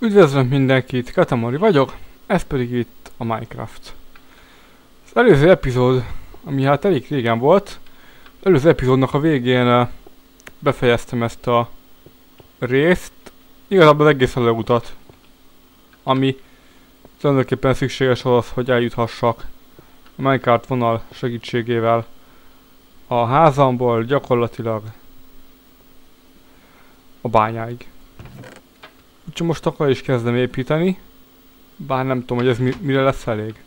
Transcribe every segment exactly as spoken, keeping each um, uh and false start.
Üdvözlöm mindenkit, Katamari vagyok, ez pedig itt a Minecraft. Az előző epizód, ami hát elég régen volt, az előző epizódnak a végén uh, befejeztem ezt a részt, igazából az egész előutat, ami tulajdonképpen szükséges az, hogy eljuthassak a Minecraft vonal segítségével a házamból gyakorlatilag a bányáig. Úgyhogy most akkor is kezdem építeni, bár nem tudom, hogy ez mi, mire lesz elég.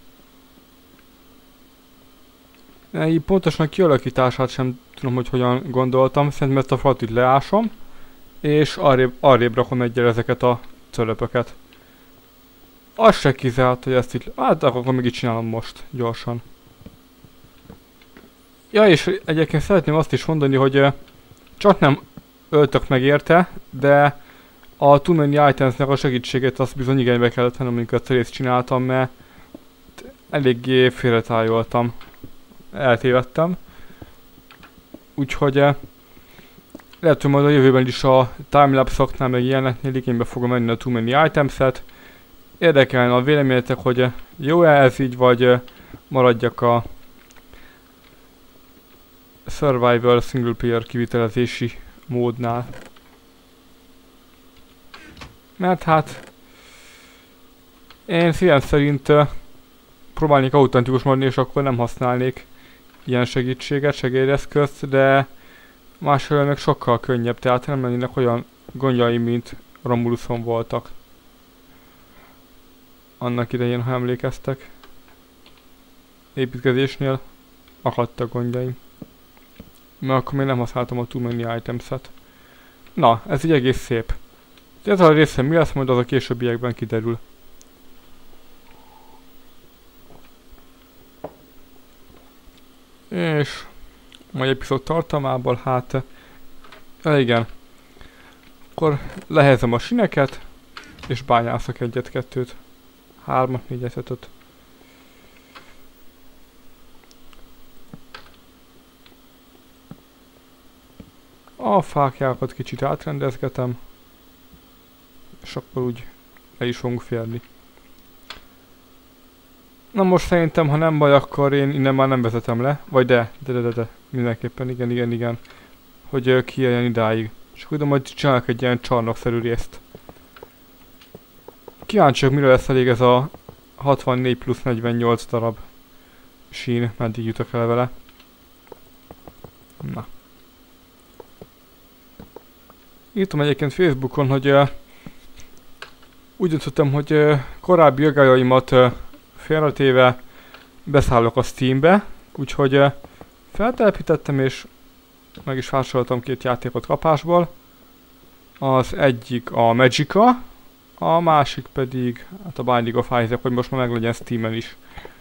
De így pontosan kialakítását sem tudom, hogy hogyan gondoltam, szerintem ezt a falat itt leásom, és arrébb, arrébb rakom egyel ezeket a cölöpöket. Az se kizárt, hogy ezt itt... Hát akkor még itt csinálom most, gyorsan. Ja, és egyébként szeretném azt is mondani, hogy uh, csak nem öltök meg érte, de a Too Many Itemsnek a segítségét azt bizony igénybe kellett vennem, amikor ezt a részt csináltam, mert eléggé félretájoltam. Eltévedtem. Úgyhogy eh, lehet, hogy majd a jövőben is a timelapse-oknál meg ilyeneknél igénybe fogom venni a Too Many Items-et. Érdekelne a véleményetek, hogy eh, jó-e ez így, vagy eh, maradjak a Survival Single Player kivitelezési módnál. Mert hát én szívem szerint uh, próbálnék autentikus maradni, és akkor nem használnék ilyen segítséget, segédeszközt, de másfelől meg sokkal könnyebb, tehát nem lennének olyan gondjaim, mint Romuluson voltak. Annak idején, ha emlékeztek. Építkezésnél akadtak gondjaim. Mert akkor még nem használtam a Too Many Items-et. Na, ez így egész szép. Ez a része mi lesz, majd az a későbbiekben kiderül. És a mai epizód tartalmából, hát e, igen. Akkor lehelyezem a sineket, és bányászok egyet, kettőt, hármat, négyet, ötöt. A fákjákat kicsit átrendezgetem. És akkor úgy el is fogunk férni. Na most szerintem, ha nem baj, akkor én innen már nem vezetem le. Vagy de, de, de, de, de. Mindenképpen, igen, igen, igen. Hogy uh, kijöjjön idáig. És akkor tudom, hogy csinálok egy ilyen csarnokszerű részt. Kíváncsiak, mire lesz elég ez a hatvannégy plusz negyvennyolc darab sín, meddig jutok el vele. Na. Írtam egyébként Facebookon, hogy uh, úgy döntöttem, hogy uh, korábbi aggályaimat uh, félretéve beszállok a Steambe, úgyhogy uh, feltelepítettem és meg is vásároltam két játékot kapásból. Az egyik a Magicka, a másik pedig hát a Binding of Isaac, hogy most már meg legyen Steamen is.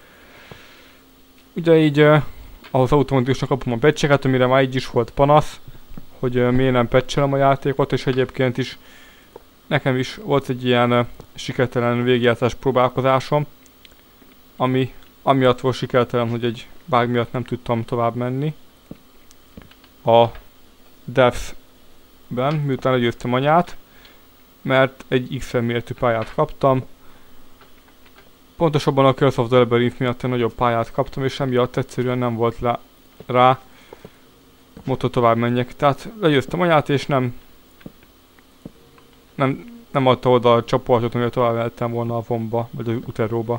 Ugye így uh, ahhoz automatikusan kapom a patcheket, amire már így is volt panasz, hogy uh, miért nem patchelem a játékot, és egyébként is nekem is volt egy ilyen uh, sikertelen végigjátszás próbálkozásom, ami amiatt volt sikertelen, hogy egy bug miatt nem tudtam tovább menni a Devs-ben, miután legyőztem anyát, mert egy X mértű pályát kaptam. Pontosabban a Curse of the Labyrinth miatt egy nagyobb pályát kaptam, és emiatt egyszerűen nem volt le, rá módon tovább menjek. Tehát legyőztem anyát, és nem nem, nem adta oda a csoportot, amivel tovább mehettem volna a vomba, vagy az uteróba.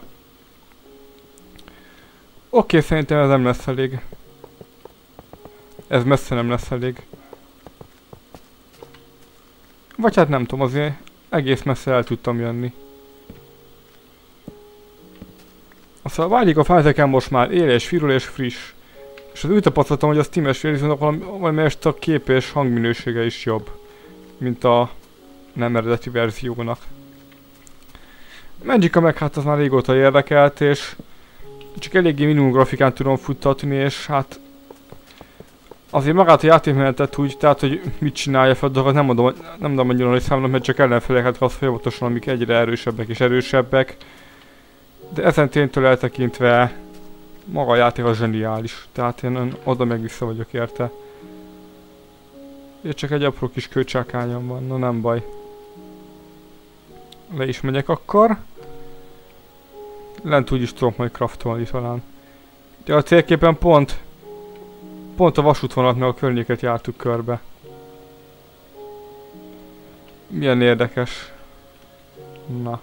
Oké, okay, szerintem ez nem lesz elég. Ez messze nem lesz elég. Vagy hát nem tudom, azért egész messze el tudtam jönni. Aztán vágyik a fájteken most már él és firul és friss. És az úgy tapasztaltam, hogy a Steam-es verziónak valami, valami a kép és hangminősége is jobb, mint a nem eredeti verziónak. Magicka meg hát az már régóta érdekelt, és csak eléggé minimum grafikán tudom futtatni, és hát azért magát a játékmenetet úgy, tehát hogy mit csinálja fel a dolgot, nem mondom, nem mondom annyira, hogy számolom, mert csak ellenfeleket az folyamatosan, amik egyre erősebbek és erősebbek. De ezen ténytől eltekintve maga a játék az zseniális, tehát én oda meg vissza vagyok érte. Csak egy apró kis kőcsákányom van, na nem baj. Le is megyek akkor. Lent úgy is tudok majd craftolni talán. De a térképen pont... Pont a vasútvonalat meg a környéket jártuk körbe. Milyen érdekes. Na.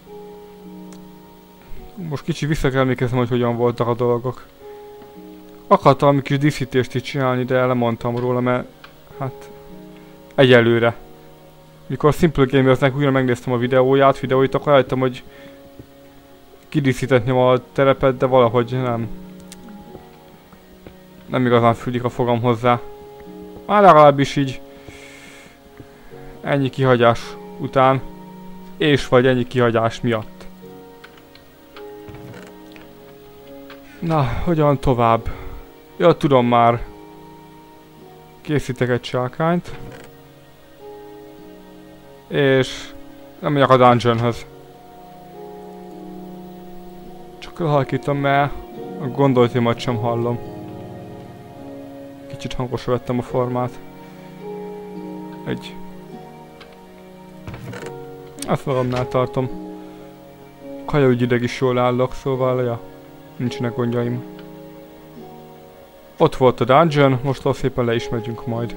Most kicsi vissza kell emlékeznem, hogy hogyan voltak a dolgok. Akartam valami kis díszítést is csinálni, de lemondtam róla, mert... Hát... Egyelőre. Mikor Simple Gamersnek újra megnéztem a videóját, videóit, akkor rájöttem, hogy... Kidíszítetném a terepet, de valahogy nem. Nem igazán fűlik a fogam hozzá. Már legalábbis így... Ennyi kihagyás után. És vagy ennyi kihagyás miatt. Na, hogyan tovább? Ja, tudom már. Készítek egy csákányt. És... nem megyek a dungeonhöz. Csak elhalkítom, mert a gondolataimat sem hallom. Kicsit hangosra vettem a formát. Egy... Ezt magamnál tartom. Kajaügyileg is jól állok, szóval, ja, nincsenek gondjaim. Ott volt a dungeon, most azt szépen le is megyünk majd.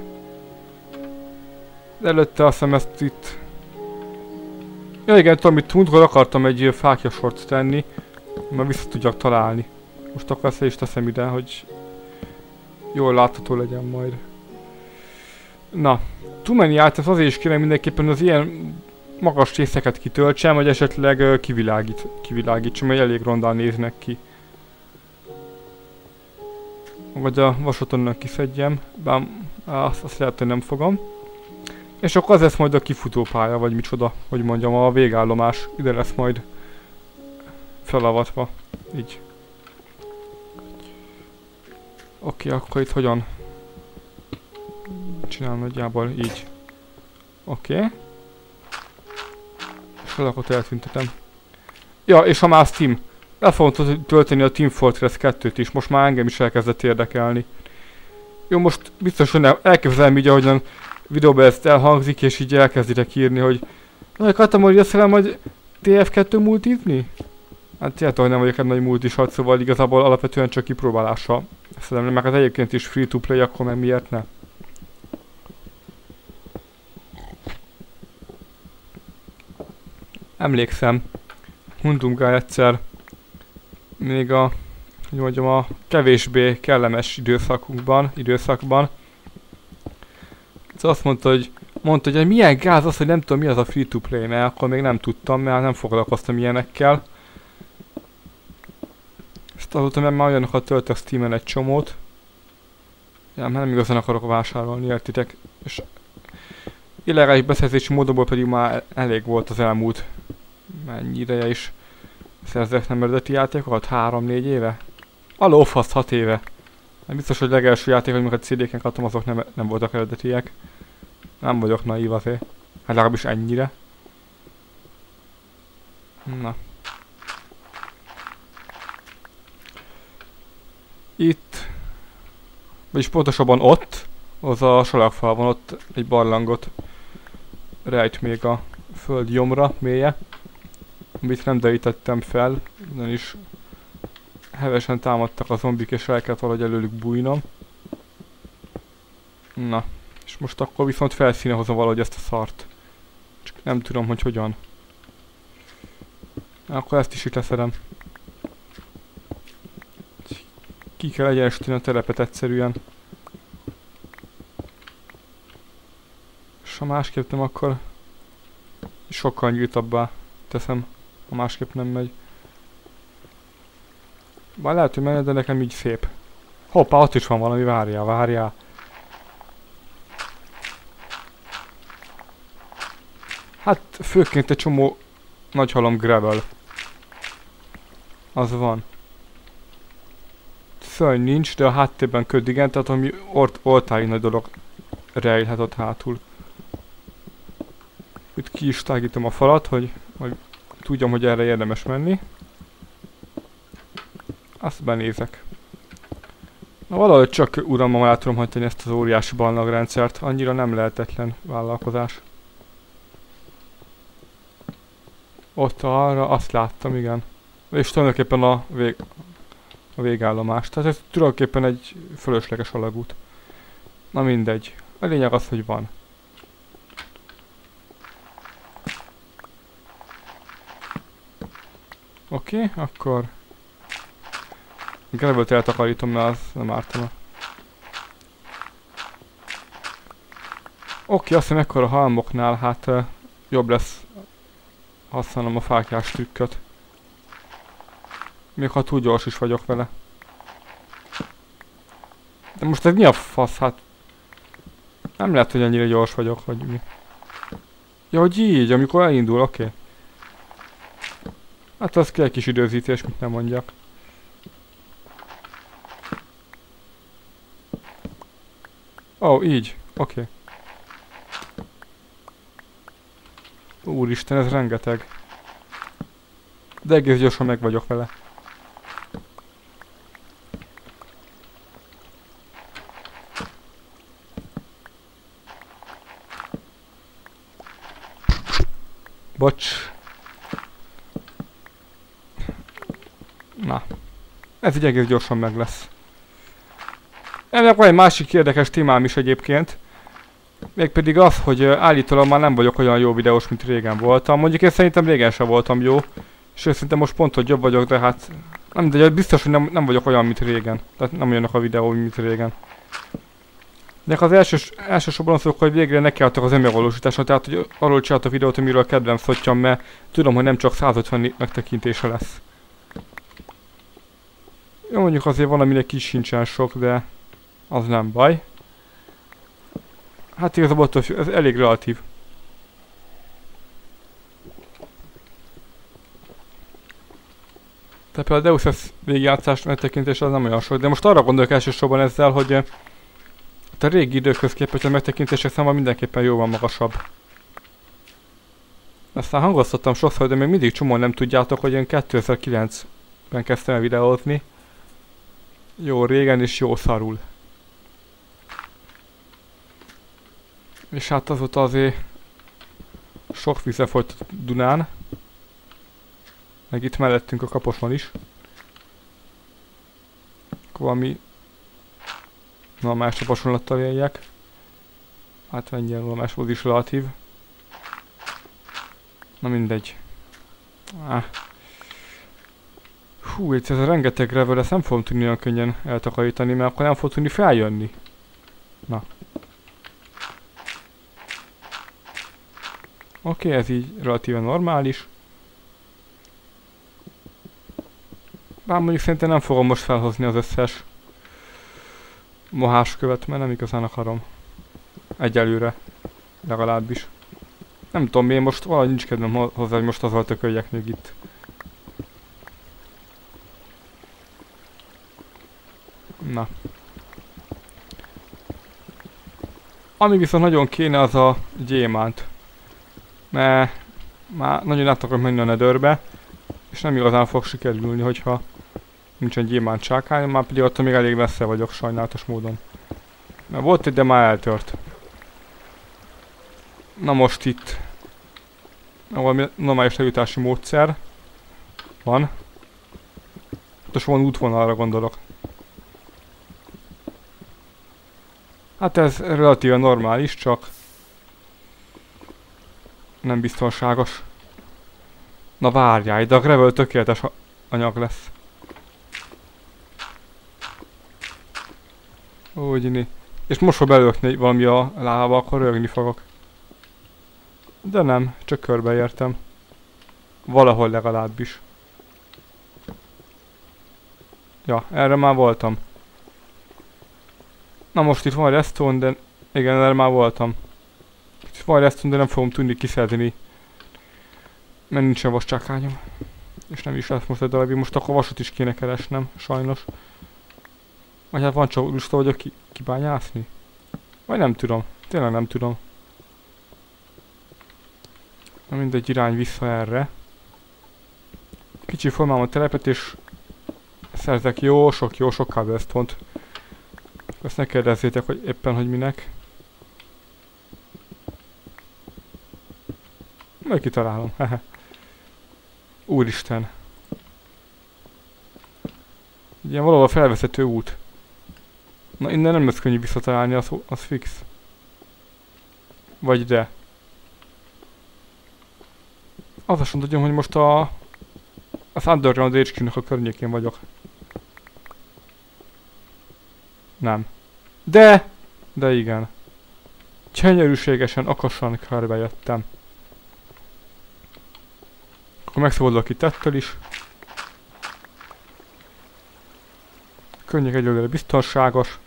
De előtte azt hiszem ezt itt... Ja igen, tudom, itt múltkor akartam egy fákjasort tenni, mert vissza tudjak találni. Most akkor ezt is teszem ide, hogy jól látható legyen majd. Na, too many items azért is kérem mindenképpen az ilyen magas részeket kitöltsem, vagy esetleg uh, kivilágít, kivilágítsam, mert elég rondán néznek ki. Vagy a vasútonnak kiszedjem, bár azt, azt lehet, hogy nem fogom. És akkor az lesz majd a kifutópálya, vagy micsoda, hogy mondjam, a végállomás. Ide lesz majd felavatva. Így. Oké, okay, akkor itt hogyan csinálom nagyjából így. Oké. Okay. És akkor eltüntetem. Ja, és ha már Steam. El fogom tölteni a Team Fortress kettőt is, most már engem is elkezdett érdekelni. Jó, most biztos, hogy nem elképzelem így, ahogyan videóban ezt elhangzik, és így elkezditek írni, hogy na, akartam, hogy azt hiszem, hogy té ef kettő multizni? Hát tényleg, hogy nem vagyok egy nagy multisat, szóval igazából alapvetően csak kipróbálása. Szerintem meg az egyébként is free to play, akkor meg miért ne? Emlékszem, Hundunggál egyszer, még a, hogy mondjam, a kevésbé kellemes időszakunkban, időszakban, azt mondta, hogy mondta, hogy milyen gáz az, hogy nem tudom mi az a free to play, mert akkor még nem tudtam, mert nem foglalkoztam ilyenekkel. Ezt azóta mert már olyanokat töltök Steamen egy csomót. Ja, nem igazán akarok vásárolni, értitek? És illegális beszerzési módokból pedig már elég volt az elmúlt mennyi ideje is szerzek nem eredeti játékokat? három-négy éve? A lófasz hat éve. Hát biztos, hogy legelső játék, amiket cé dé-ken kaptam, azok nem, nem voltak eredetiek. Nem vagyok naív azért. Hát legalábbis ennyire. Na. Itt, vagyis pontosabban ott, az a salakfalban, ott egy barlangot rejt még a föld gyomra mélye, amit nem derítettem fel, ugyanis hevesen támadtak a zombik, és el kellett valahogy előlük bújnom. Na, és most akkor viszont felszíne hozom valahogy ezt a szart. Csak nem tudom, hogy hogyan. Akkor ezt is itt leszedem. Ki kell egyenesíteni a telepet egyszerűen. És ha másképp nem, akkor sokkal nyíltabbá teszem, ha másképp nem megy. Bár lehet, hogy menne, de nekem így szép. Hoppá, ott is van valami, várjál, várjál. Hát főként egy csomó nagyhalom gravel. Az van. Szörny nincs, de a háttérben köd igen, tehát ami oltári nagy dolog rejlhet ott hátul. Itt ki is tágítom a falat, hogy, hogy tudjam, hogy erre érdemes menni. Azt benézek. Na valahogy csak urammal el tudom hagyni ezt az óriási barlangrendszert, annyira nem lehetetlen vállalkozás. Ott arra, azt láttam, igen. És tulajdonképpen a, vég, a végállomás. Tehát ez tulajdonképpen egy fölösleges alagút. Na mindegy. A lényeg az, hogy van. Oké, okay, akkor... Gravelt eltakarítom, mert az nem ártana. Oké, okay, azt hiszem ekkor a halmoknál, hát uh, jobb lesz használnom a fáklyás trükköt. Még ha túl gyors is vagyok vele. De most ez mi a fasz? Hát... Nem lehet, hogy ennyire gyors vagyok, vagy mi. Ja, hogy így, amikor elindul, oké. Okay. Hát az kell egy kis időzítés, mit nem mondjak. Ó, oh, így, oké. Okay. Úristen, ez rengeteg. De egész gyorsan meg vagyok vele. Bocs. Na. Ez így egész gyorsan meg lesz. Ennek van egy másik érdekes témám is egyébként. Mégpedig az, hogy állítólag már nem vagyok olyan jó videós, mint régen voltam. Mondjuk én szerintem régen sem voltam jó. És szerintem most pont, hogy jobb vagyok, de hát... Nem, de biztos, hogy nem, nem vagyok olyan, mint régen. Tehát nem olyanok a videó, mint régen. De az elsős, elsősorban azok, hogy végre nekiálltak az önmegvalósításra, tehát hogy arról csináltam a videót, amiről kedvenc szottyam, mert tudom, hogy nem csak száz ötven megtekintése lesz. Jó, mondjuk azért van, aminek kis sincsen sok, de az nem baj. Hát igazából ez elég relatív. Tehát például a Deus Ex végigjátszás megtekintés az nem olyan sok, de most arra gondolok elsősorban ezzel, hogy a régi időkhöz képest a megtekintések száma mindenképpen jóval magasabb. Aztán hangoztattam sokszor, de még mindig csomóan nem tudjátok, hogy én kétezer-kilencben kezdtem el videózni. Jó régen és jó szarul. És hát azóta azért sok vízre folyt a Dunán. Meg itt mellettünk a Kaposon is. Akkor valami normális hasonlattal éljek. Hát ennyire normális volt is relatív. Na mindegy. Ah. Hú, itt ez a rengeteg gravel, ezt nem fogom tudni olyan könnyen eltakarítani, mert akkor nem fog tudni feljönni. Na. Oké, okay, ez így relatíven normális. Bár mondjuk szerintem nem fogom most felhozni az összes moháskövet, mert nem igazán akarom. Egyelőre. Legalábbis. Nem tudom, én most valahogy nincs kedvem hozzá, hogy most azzal tököljek még itt. Na. Ami viszont nagyon kéne, az a gyémánt. Mert már nagyon át akarok menni a Netherbe, és nem igazán fog sikerülni, hogyha nincsen gyémánt csákány, már pedig attól még elég messze vagyok sajnálatos módon. Mert volt egy, de már eltört. Na most itt valami normális lejutási módszer van. Most van útvonalra gondolok. Hát ez relatíven normális, csak nem biztonságos. Na várjál, de a gravel tökéletes anyag lesz. Úgy, és most ha belökni valami a lába, akkor rögni fogok. De nem, csak körbeértem. Valahol legalábbis. Ja, erre már voltam. Na most itt van redstone, de igen, erre már voltam. Itt van redstone, de nem fogom tudni kiszedni. Mert nincsen vascsákányom. És nem is lesz most egy darabig, most akkor vasat is kéne keresnem, sajnos. Vagy hát van csak lusta vagyok ki, kibányászni? Vagy nem tudom, tényleg nem tudom. Na mindegy, irány vissza erre. Kicsi formálom a telepet és szerzek jó sok, jó sok kábelsztont. Ezt ne kérdezzétek, hogy éppen, hogy minek. Majd kitalálom, hehe. Úristen. Ilyen valahol felvezető út. Na innen nem lesz könnyű visszatalálni, az, az fix. Vagy de. Az azt mondom, hogy most a... az Underground há kú-nak a környékén vagyok. Nem. De! De igen. Gyönyörűségesen, akasan körbe jöttem. Akkor megszabadulok itt ettől is. Környék egyelőre biztonságos.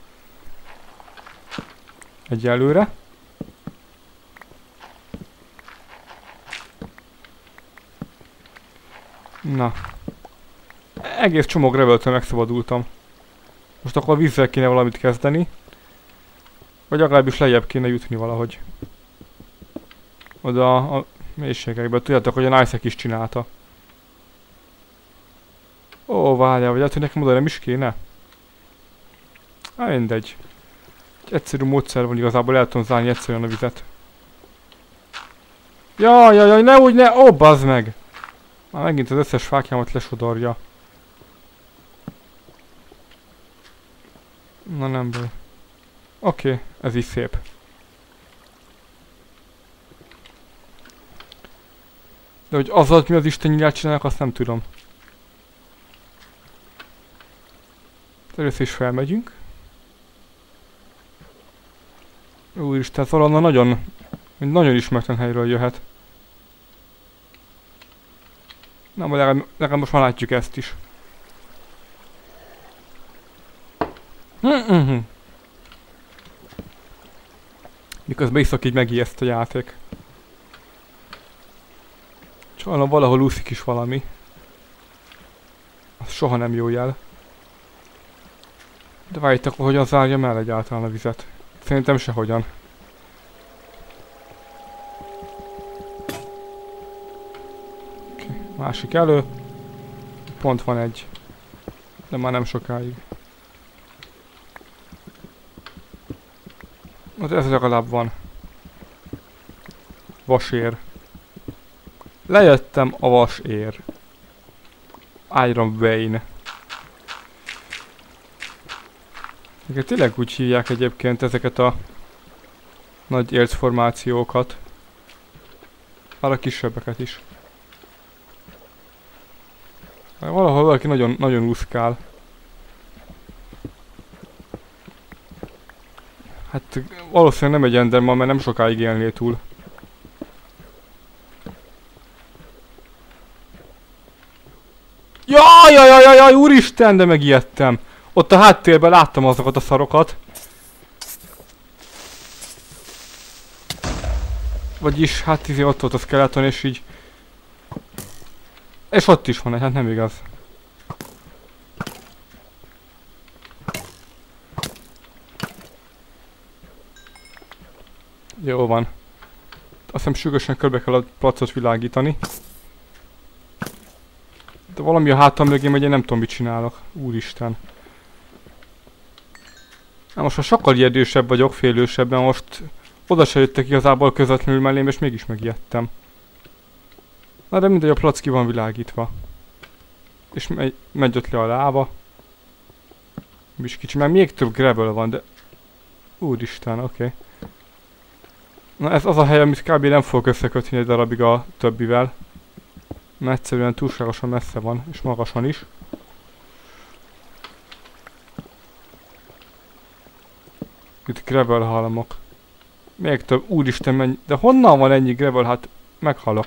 Egyelőre. Na. Egész csomó graveltől megszabadultam. Most akkor a vízzel kéne valamit kezdeni. Vagy legalábbis lejjebb kéne jutni valahogy. Oda a mélységekbe. Tudjátok, hogy a Nice is csinálta. Ó, várjál, vagy lehet, hogy nekem oda nem is kéne? Há, mindegy. Egy egyszerű módszer van igazából, el tudom zárni egyszerűen a vizet. Jaj, jaj, jaj, ne úgy, ne! Ó, bazd meg! Már megint az összes fákjámat lesodorja. Na nem baj. Oké, okay, ez is szép. De hogy az alatt mi az Isten nyilát csinálnak, azt nem tudom. Először is felmegyünk. Úristen, ez valahonnan nagyon, nagyon ismeretlen helyről jöhet. Na, legalább, legalább most már látjuk ezt is. Mm-mm. Miközben iszok, így megijeszt a játék. Csajnál valahol úszik is valami. Az soha nem jó jel. De várjátok, hogyan zárjam el egyáltalán a vizet. Szerintem sehogyan. Okay. Másik elő. Pont van egy. De már nem sokáig. Hát ez legalább van. Vasér. Lejöttem a vasér. Iron Vein. Ezeket tényleg úgy hívják egyébként ezeket a nagy ércformációkat. Már a kisebbeket is. Valahol valaki nagyon, nagyon úszkál. Hát valószínűleg nem egy enderman, mert nem sokáig élné túl. Jaj, jaj, jaj, jaj, úristen, de megijedtem. Ott a háttérben láttam azokat a szarokat. Vagyis, hát izé ott volt a skeleton, és így... És ott is van egy, hát nem igaz. Jó van. Azt hiszem sürgősen körbe kell a placot világítani. De valami a hátam mögé megy, én nem tudom mit csinálok. Úristen. Na most már sokkal ijedősebb vagyok, félősebben, most oda se jöttek igazából közvetlenül mellém, és mégis megijedtem. Na de mindegy, a plac ki van világítva. És megy, megy ott le a láva. És kicsi, mert még több gravel van, de... Úristen, oké. Okay. Na ez az a hely, amit kb. Nem fogok összekötni egy darabig a többivel. Mert egyszerűen túlságosan messze van, és magasan is. Itt gravel halmok. Még több, úristen mennyi, de honnan van ennyi gravel, hát meghalok.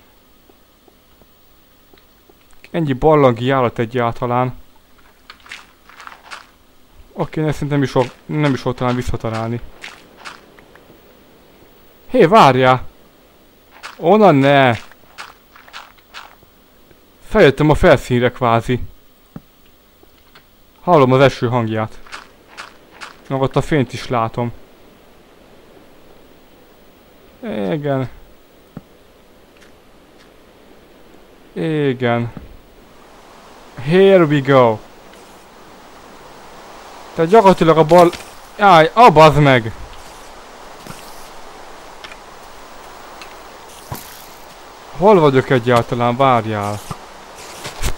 Ennyi barlangi állat egyáltalán. Oké, ezt szerintem is nem is volt talán visszatalálni. Hé, várjál! Onnan ne! Feljöttem a felszínre kvázi. Hallom az eső hangját. Meg ott a fényt is látom. Igen. Igen. Here we go. Tehát gyakorlatilag a bal... Jaj, a bazd meg! Hol vagyok egyáltalán? Várjál.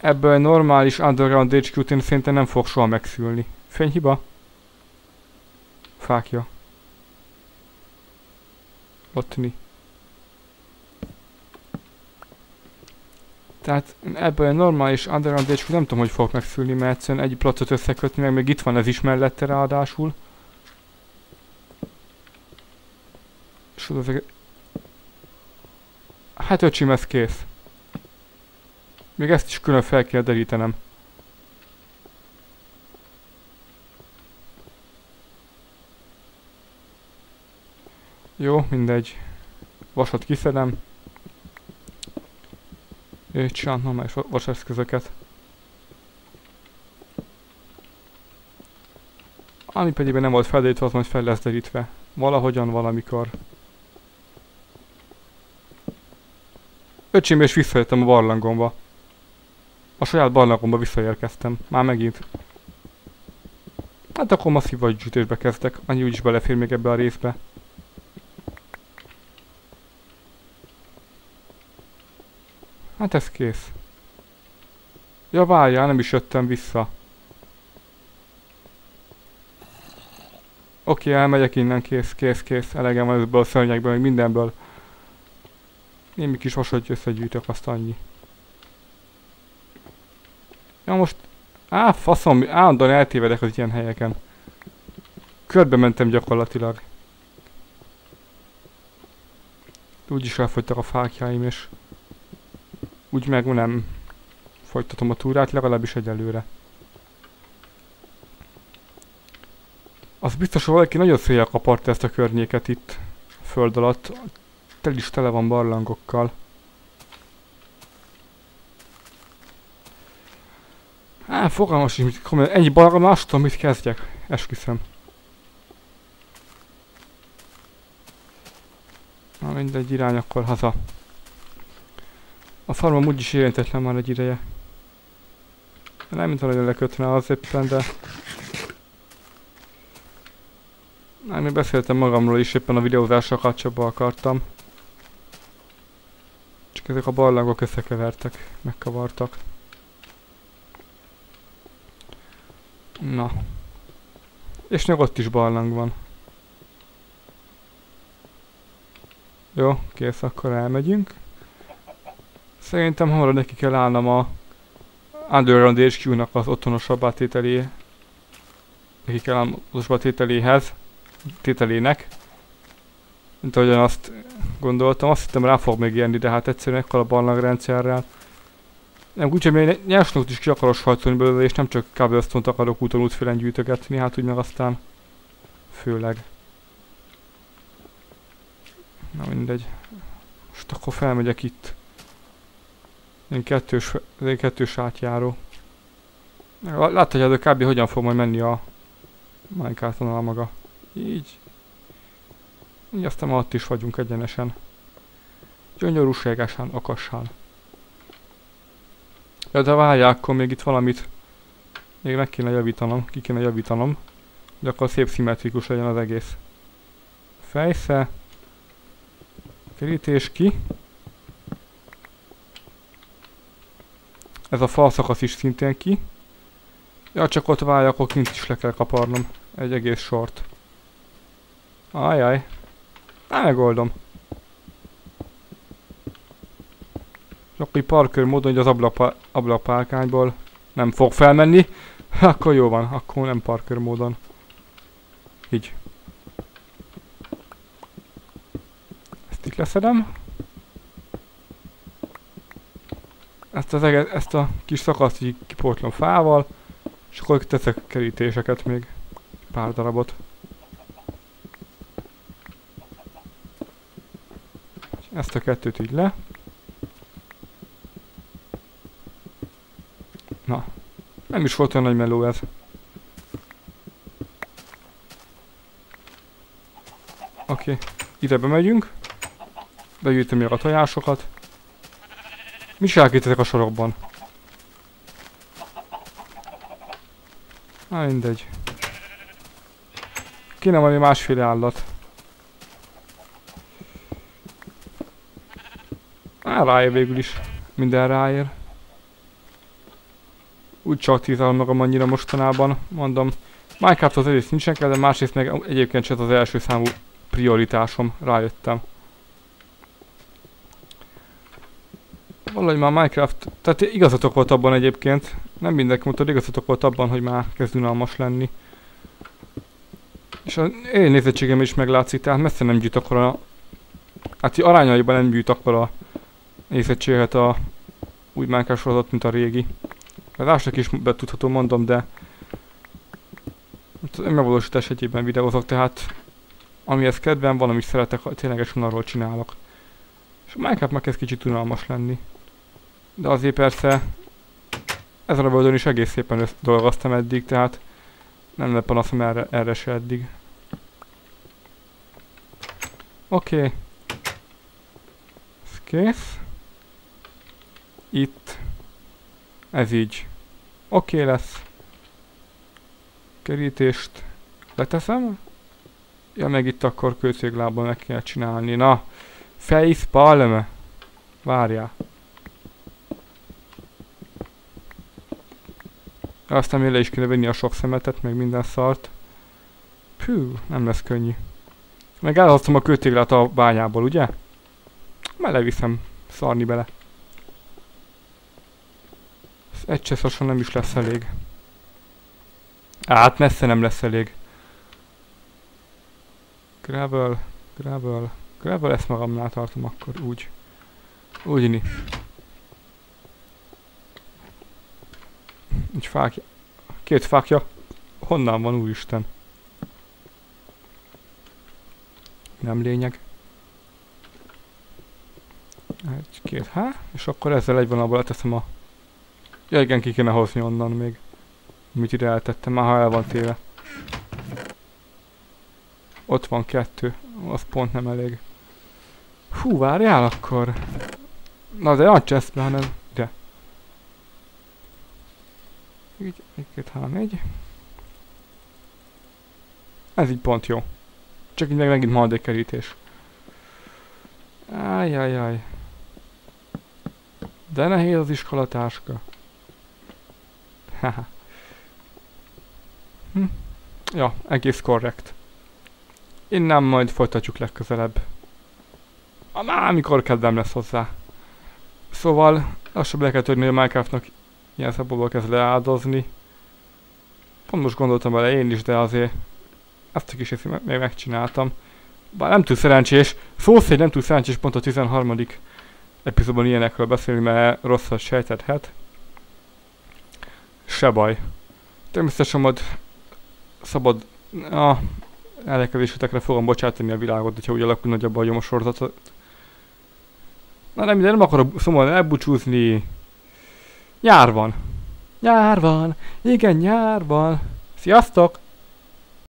Ebből egy normális Underground há kút én szerintem nem fog soha megszülni. Fényhiba? Fákja. Ottni. Tehát ebből egy normális Underground há kút nem tudom, hogy fog megszülni, mert egyszerűen egy placot összekötni, meg még itt van ez is mellette ráadásul. És az ezek... Hát öcsim, ez kész. Még ezt is külön fel kell derítenem. Jó, mindegy. Vasat kiszedem. És csinálom normális vaseszközöket. Ami pedig nem volt felderítve, az majd fel lesz derítve. Valahogyan, valamikor. Öcsém, és visszajöttem a barlangomba. A saját barlangomba visszaérkeztem. Már megint. Hát akkor masszív vagygyűjtésbe kezdek. Annyi úgyis belefér még ebbe a részbe. Hát ez kész. Ja, várjál, nem is jöttem vissza. Oké, elmegyek innen, kész, kész, kész. Elegem van ebből a szörnyekből, meg mindenből. Némi kis vasat összegyűjtök, azt annyi. Ja, most... Á, faszom, állandóan eltévedek az ilyen helyeken. Körbe mentem gyakorlatilag. Úgyis elfogytak a fákjáim, és... Úgy meg nem folytatom a túrát, legalábbis egyelőre. Az biztos, hogy valaki nagyon széjjel kaparta ezt a környéket itt a föld alatt. Tel is tele van barlangokkal. Á, fogalmas is, mit komolyan, ennyi barlang, azt tudom, mit kezdjek. Esküszöm. Na mindegy, irány akkor haza. A farmom úgyis érintetlen már egy ideje. Nem mint nagyon lekötne az éppen, de... Nem, én beszéltem magamról is, éppen a videózással kapcsolatban akartam. Csak ezek a barlangok összekevertek, megkavartak. Na. És még ott is barlang van. Jó, kész, akkor elmegyünk. Szerintem hamarabb neki kell állnom a Underground há kút-nak az otthonosabb tételé. Neki kell állnom az otthonosabb tételéhez. Tételének. Mint ahogyan azt gondoltam. Azt hittem rá fog még érni, de hát egyszerűen ekkor a barlangrendszerrel. Nem úgy, hogy még nyersnót is ki akarok hajtani belőle, és nem csak cobblestone-t akarok úton útfélen gyűjtögetni, hát úgy meg aztán főleg. Na mindegy. Most akkor felmegyek itt. Én kettős, én kettős átjáró. Láthatjátok kb. Hogyan fog majd menni a Minecrafton a maga. Így. Így aztán már ott is vagyunk egyenesen. Gyönyörűségesen, okassán. Ja, de várjál, akkor még itt valamit még meg kéne javítanom, ki kéne javítanom. De akkor szép szimmetrikus legyen az egész. Fejsze. Kerítés ki. Ez a falszakasz is szintén ki. Ja, csak ott várj, akkor kint is le kell kaparnom. Egy egész sort. Ajaj. Á, megoldom. És akkor így parkour módon, hogy az ablak, ablakpárkányból nem fog felmenni. Akkor jó van, akkor nem parkour módon. Így. Ezt itt leszedem. Ezt, az egész, ezt a kis szakaszt így kipótlom fával. És akkor teszek kerítéseket még. Pár darabot. Ezt a kettőt így le. Na. Nem is volt olyan nagy meló ez. Oké. Okay. Ide bemegyünk. Begyűjtöm még a tojásokat. Mi csinálják a sorokban? Na mindegy. Kéne valami másféle állat. Á, ráér végül is. Minden ráér. úgy csak tízálom magam annyira mostanában, mondom. Minecraft az egyrészt nincsen kell, de másrészt meg egyébként sem az első számú prioritásom, rájöttem. Valahogy már Minecraft, tehát igazatok volt abban egyébként, nem mindenki mondta, igazatok volt abban, hogy már kezd unalmas lenni. És az én nézettségem is meglátszik, tehát messze nem gyűjt akkora, hát arányaiban nem gyűjt akkora nézettséget a új Minecraft sorozat, mint a régi. Az ásnak is betudható, mondom, de megvalósítás egyébben videózok, tehát amihez kedvem van, amit szeretek, ténylegesen arról csinálok. És a Minecraft meg kezd kicsit unalmas lenni. De azért persze ezen a földön is egész szépen dolgoztam eddig, tehát nem lett panaszom erre, erre se eddig. Oké. Okay. Ez kész. Itt. Ez így. Oké okay lesz. Kerítést leteszem. Ja, meg itt akkor kőcéglában meg kell csinálni. Na. Facepalm. Várjál. Aztán még le is kéne venni a sok szemetet, meg minden szart. Hű, nem lesz könnyű. Meg elhoztam a kőtéglát a bányából, ugye? Már leviszem szarni bele. Ez egy cseszosan nem is lesz elég. Hát messze nem lesz elég. Gravel, gravel, gravel, ezt magamnál tartom akkor úgy. Úgyni. Egy fákja. Két fákja. Honnan van, úristen? Nem lényeg. Egy, két, há. És akkor ezzel egy vonalból leteszem a... Ja igen, ki kéne hozni onnan még. Mit ide eltettem, már ha el van téve. Ott van kettő. Az pont nem elég. Hú, várjál akkor. Na de nagy chestbe, hanem... Ide. Így, egy, két, három, négy. Ez így pont jó. Csak így meg megint maradékkerítés. Ájjájjáj. De nehéz az iskolatáska. Haha. hm. Ja, egész korrekt. Innen majd folytatjuk legközelebb. Már amikor kedvem lesz hozzá. Szóval, lassan be kell törni, hogy a Minecraftnak ilyen szempontból kezd leáldozni. Pont most gondoltam vele én is, de azért ezt a kis részét még megcsináltam. Bár nem túl szerencsés, szó szerint nem túl szerencsés pont a tizenharmadik epizódban ilyenekről beszélni, mert rosszat sejtethet. Se baj. Természetesen majd szabad a ellenkezésetekre fogom bocsátani a világot, hogyha úgy alakul nagyobb a gyomosorozatot. Na nem, de nem akarok szomorúan elbúcsúzni. Nyár van. Nyár van. Igen, nyár van. Sziasztok!